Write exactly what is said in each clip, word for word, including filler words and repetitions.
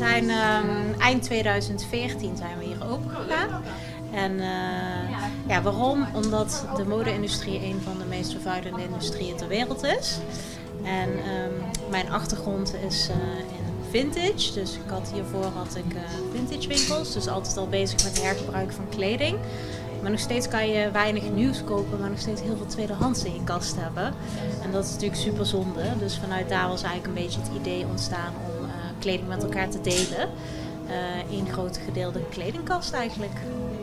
zijn um, eind tweeduizend veertien zijn we hier open gegaan. En uh, ja, waarom? Omdat de mode-industrie een van de meest vervuilende industrieën ter wereld is. En um, mijn achtergrond is uh, in vintage. Dus ik had hiervoor had ik uh, vintage winkels. Dus altijd al bezig met hergebruik van kleding. Maar nog steeds kan je weinig nieuws kopen, maar nog steeds heel veel tweedehands in je kast hebben. En dat is natuurlijk super zonde. Dus vanuit daar was eigenlijk een beetje het idee ontstaan om uh, kleding met elkaar te delen. Uh, in grote gedeelde kledingkast eigenlijk.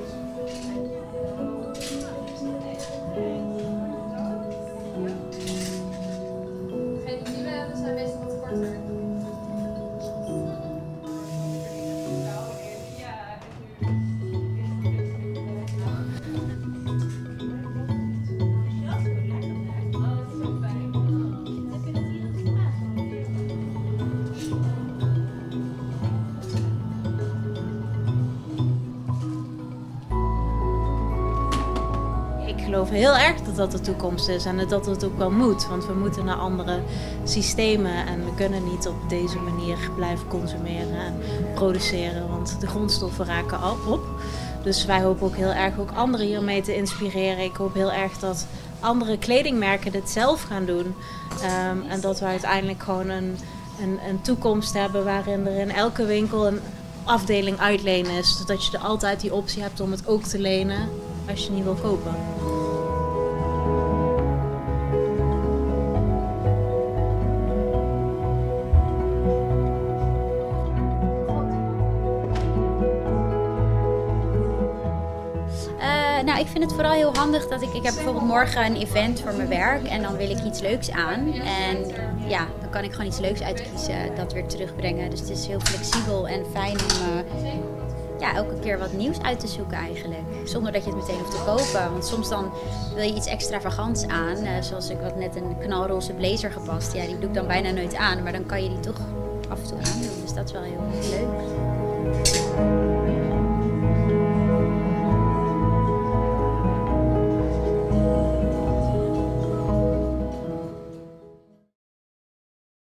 Ik geloof heel erg dat dat de toekomst is en dat het ook wel moet. Want we moeten naar andere systemen en we kunnen niet op deze manier blijven consumeren en produceren. Want de grondstoffen raken al op. Dus wij hopen ook heel erg ook anderen hiermee te inspireren. Ik hoop heel erg dat andere kledingmerken dit zelf gaan doen. Um, en dat we uiteindelijk gewoon een, een, een toekomst hebben waarin er in elke winkel een afdeling uitlenen is. Zodat je er altijd die optie hebt om het ook te lenen als je niet wil kopen. Uh, nou, ik vind het vooral heel handig dat ik, ik heb bijvoorbeeld morgen een event voor mijn werk en dan wil ik iets leuks aan. En ja, dan kan ik gewoon iets leuks uitkiezen, dat weer terugbrengen. Dus het is heel flexibel en fijn om uh, ja, elke keer wat nieuws uit te zoeken eigenlijk. Zonder dat je het meteen hoeft te kopen. Want soms dan wil je iets extravagants aan. Uh, zoals ik had net een knalroze blazer gepast. Ja, die doe ik dan bijna nooit aan. Maar dan kan je die toch af en toe aandoen. Dus dat is wel heel leuk.